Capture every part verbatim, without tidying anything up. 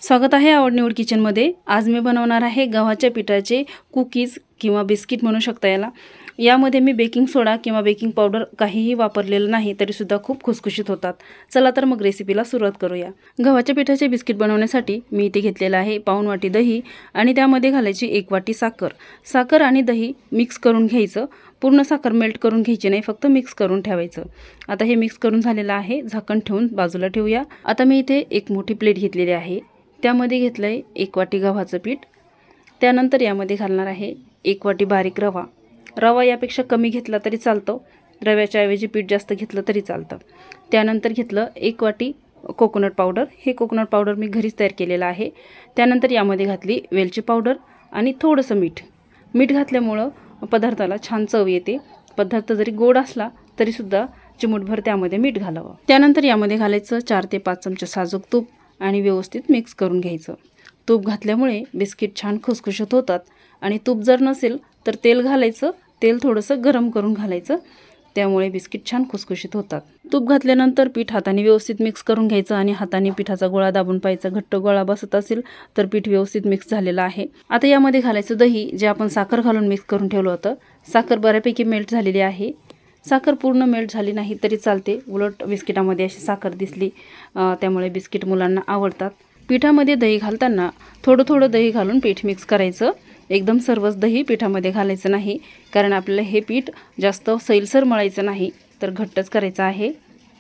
स्वागत आहे आवड निवड किचनमध्ये। आज मी बनवणार आहे गव्हाच्या पिठाचे कुकीज किंवा बिस्किट म्हणू शकता याला। यामध्ये मी बेकिंग सोडा किंवा बेकिंग पावडर काहीही वापरलेलं नाही, तरी सुद्धा खूप खुसखुशीत होतात। चला तर मग रेसिपीला सुरुवात करूया। गव्हाच्या पिठाचे बिस्किट बनवण्यासाठी मी इथे घेतलेला आहे पाऊण वाटी दही आणि त्यामध्ये घालायची एक वाटी साखर। साखर आणि दही मिक्स करून घ्यायचं। पूर्ण साखर मेल्ट करून घ्यायची नाही, फक्त मिक्स करून ठेवायचं। आता हे मिक्स करून झालेलं आहे, झाकण ठेवून बाजूला ठेवूया। आता मी इथे एक मोठी प्लेट घेतलेली आहे, त्यामध्ये घेतलंय एक वाटी गव्हाचं पीठ। त्यानंतर यामध्ये घालणार आहे एक वाटी बारीक रवा। रवा यापेक्षा कमी घेतला तरी चालतो, रव्याच्या ऐवजी पीठ जास्त घेतलं तरी चालतं। त्यानंतर घेतलं एक वाटी कोकोनट पावडर। हे कोकोनट पावडर मी घरीच तयार केलेलं आहे। त्यानंतर यामध्ये घातली वेलची पावडर आणि थोडंसं मीठ। मीठ घातल्यामुळं पदार्थाला छान चव येते। पदार्थ जरी गोड असला तरी सुद्धा चिमूटभर त्यामध्ये मीठ घालावं। त्यानंतर यामध्ये घालायचं चार ते पाच चमचे साजूक तूप आणि व्यवस्थित मिक्स करून घ्यायचं। तूप घातल्यामुळे बिस्किट छान खुसखुशीत होतात। आणि तूप जर नसेल तर तेल घालायचं, तेल थोडंसं गरम करून घालायचं, त्यामुळे बिस्किट छान खुसखुशीत होतात। तूप घातल्यानंतर पीठ हाताने व्यवस्थित मिक्स करून घ्यायचं आणि हाताने पिठाचा गोळा दाबून पाहायचा। घट्ट गोळा बसत असेल तर पीठ व्यवस्थित मिक्स झालेलं आहे। आता यामध्ये घालायचं दही, जे आपण साखर घालून मिक्स करून ठेवलं होतं। साखर बऱ्यापैकी मेल्ट झालेली आहे। साखर पूर्ण मेल्ट झाली नाही तरी चालते, उलट बिस्किटामध्ये अशी साखर दिसली त्यामुळे बिस्किट मुलांना आवडतात। पिठामध्ये दही घालताना थोडं थोडं दही घालून पीठ मिक्स करायचं। एकदम सर्वच दही पिठामध्ये घालायचं नाही, कारण आपल्याला हे पीठ जास्त सैलसर मळायचं नाही, तर घट्टच करायचं आहे।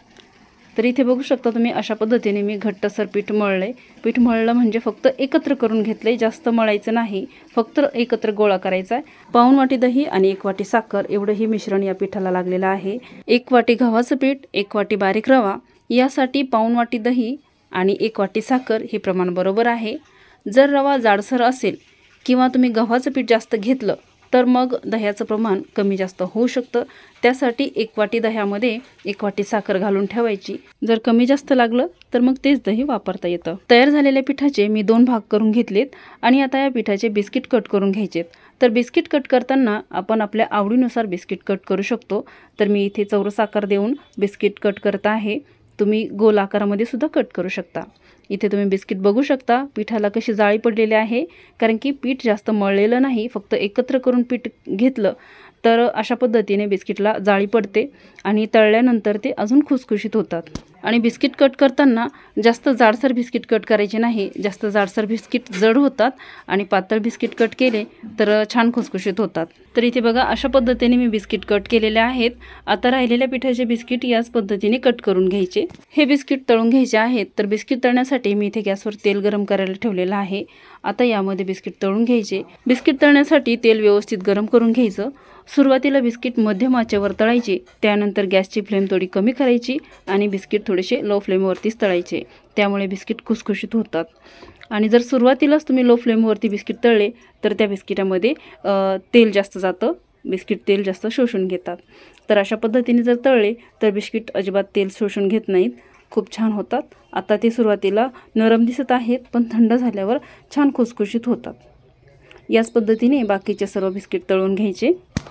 तर इथे बघू शकता तुम्ही, अशा पद्धतीने मी घट्टसर पीठ मळलंय। पीठ मळलं म्हणजे फक्त एकत्र करून घेतलंय, जास्त मळायचं नाही, फक्त एकत्र गोळा करायचा आहे। पाऊण वाटी दही आणि एक वाटी साखर एवढं ही मिश्रण या पिठाला लागलेलं आहे। एक वाटी गव्हाचं पीठ, एक वाटी बारीक रवा, यासाठी पाऊण वाटी दही आणि एक वाटी साखर हे प्रमाण बरोबर आहे। जर रवा जाडसर असेल किंवा तुम्ही गव्हाचं पीठ जास्त घेतलं तर मग दह्याचं प्रमाण कमी जास्त होऊ शकतं। त्यासाठी एक वाटी दह्यामध्ये एक वाटी साखर घालून ठेवायची। जर कमी जास्त लागलं तर मग तेच दही वापरता येतं। तयार झालेल्या पिठाचे मी दोन भाग करून घेतलेत आणि आता या पिठाचे बिस्किट कट करून घ्यायचेत। तर बिस्किट कट करताना आपण आपल्या आवडीनुसार बिस्किट कट करू शकतो। तर मी इथे चौरस आकार देऊन बिस्किट कट करत आहे। तुम्ही गोल आकारामध्ये सुद्धा कट करू शकता। इथे तुम्ही बिस्किट बघू शकता पिठाला कशी जाळी पडलेली आहे, कारण की पीठ जास्त मळलेलं नाही, फक्त एकत्र करून पीठ घेतलं तर अशा पद्धतीने बिस्किटला जाळी पडते आणि तळल्यानंतर ते अजून खुसखुशीत होतात। आणि बिस्किट कट करताना जास्त जाडसर बिस्किट कट करायचे नाही, जास्त जाडसर बिस्किट जड होतात आणि पातळ बिस्किट कट केले तर छान खुसखुशीत होतात। तर इथे बघा, अशा पद्धतीने मी बिस्किट कट केलेले आहेत। आता राहिलेल्या पिठाचे बिस्किट याच पद्धतीने कट करून घ्यायचे। हे बिस्किट तळून घ्यायचे आहेत। तर बिस्किट तळण्यासाठी मी इथे गॅसवर तेल गरम करायला ठेवलेलं आहे। आता यामध्ये बिस्किट तळून घ्यायचे। बिस्किट तळण्यासाठी तेल व्यवस्थित गरम करून घ्यायचं। सुरुवातीला बिस्किट मध्यम आचेवर तळायचे, त्यानंतर गॅसची फ्लेम थोडी कमी करायची आणि बिस्किट थोडेसे लो फ्लेमवरतीच तळायचे, त्यामुळे बिस्किट खुसखुशीत होतात। आणि जर सुरुवातीलाच तुम्ही लो फ्लेमवरती बिस्किट तळले तर त्या बिस्किटामध्ये तेल जास्त जातं, बिस्किट तेल जास्त शोषून घेतात। तर अशा पद्धतीने जर तळले तर बिस्किट अजिबात तेल शोषून घेत नाहीत, खूप छान होतात। आता ते सुरुवातीला नरम दिसत आहेत, पण थंड झाल्यावर छान खुसखुशीत होतात। याच पद्धतीने बाकीचे सर्व बिस्किट तळून घ्यायचे।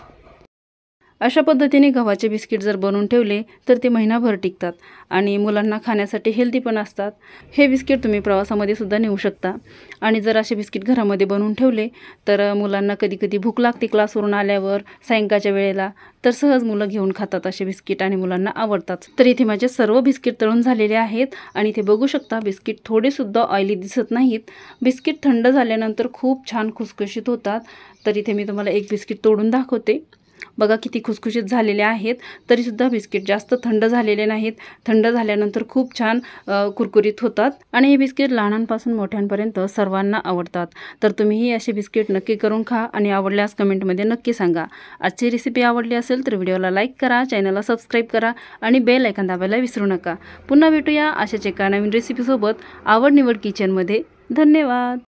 अशा पद्धतीने गव्हाचे बिस्किट जर बनवून ठेवले तर ते महिनाभर टिकतात आणि मुलांना खाण्यासाठी हेल्दी पण असतात। हे बिस्किट तुम्ही प्रवासामध्ये सुद्धा नेऊ शकता। आणि जर असे बिस्किट घरामध्ये बनवून ठेवले तर मुलांना कधी कधी भूक लागते क्लासवरून आल्यावर सायंकाळच्या वेळेला, तर सहज मुलं घेऊन खातात असे बिस्किट आणि मुलांना आवडतात। तर इथे माझे सर्व बिस्किट तळून झालेले आहेत आणि इथे बघू शकता बिस्किट थोडे सुद्धा ऑइली दिसत नाहीत। बिस्किट थंड झाल्यानंतर खूप छान खुसखुशीत होतात। तर इथे मी तुम्हाला एक बिस्किट तोडून दाखवते। बघा किती खुसखुशीत झालेले आहेत, तरी सुद्धा बिस्किट जास्त थंड झालेले नाहीत। थंड झाल्यानंतर खूप छान कुरकुरीत होतात आणि हे बिस्किट लहानांपासून मोठ्यांपर्यंत सर्वांना आवडतात। तर तुम्हीही असे बिस्किट नक्की करून खा आणि आवडल्यास कमेंटमध्ये नक्की सांगा। आजची रेसिपी आवडली असेल तर व्हिडिओला लाईक करा, चॅनलला सबस्क्राईब करा आणि बेल आयकॉन दाबायला विसरू नका। पुन्हा भेटूया अशाच एका नवीन रेसिपीसोबत आवड निवड किचनमध्ये। धन्यवाद।